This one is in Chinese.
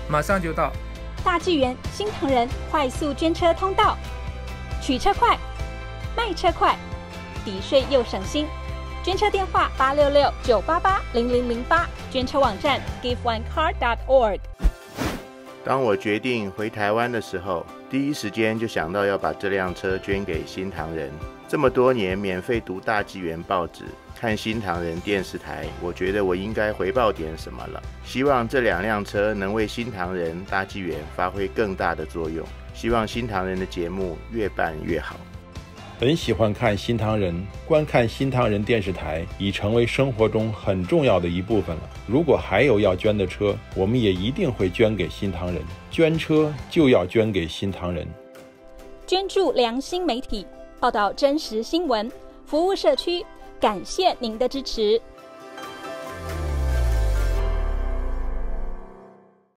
马上就到。 大纪元新唐人快速捐车通道，取车快，卖车快，抵税又省心。捐车电话866-988-0008，捐车网站 giveonecar.org。 当我决定回台湾的时候，第一时间就想到要把这辆车捐给新唐人。这么多年免费读大纪元报纸，看新唐人电视台，我觉得我应该回报点什么了。希望这2辆车能为新唐人大纪元发挥更大的作用。希望新唐人的节目越办越好。 很喜欢看新唐人，观看新唐人电视台已成为生活中很重要的一部分了。如果还有要捐的车，我们也一定会捐给新唐人。捐车就要捐给新唐人。 捐助良心媒体，报道真实新闻，服务社区，感谢您的支持。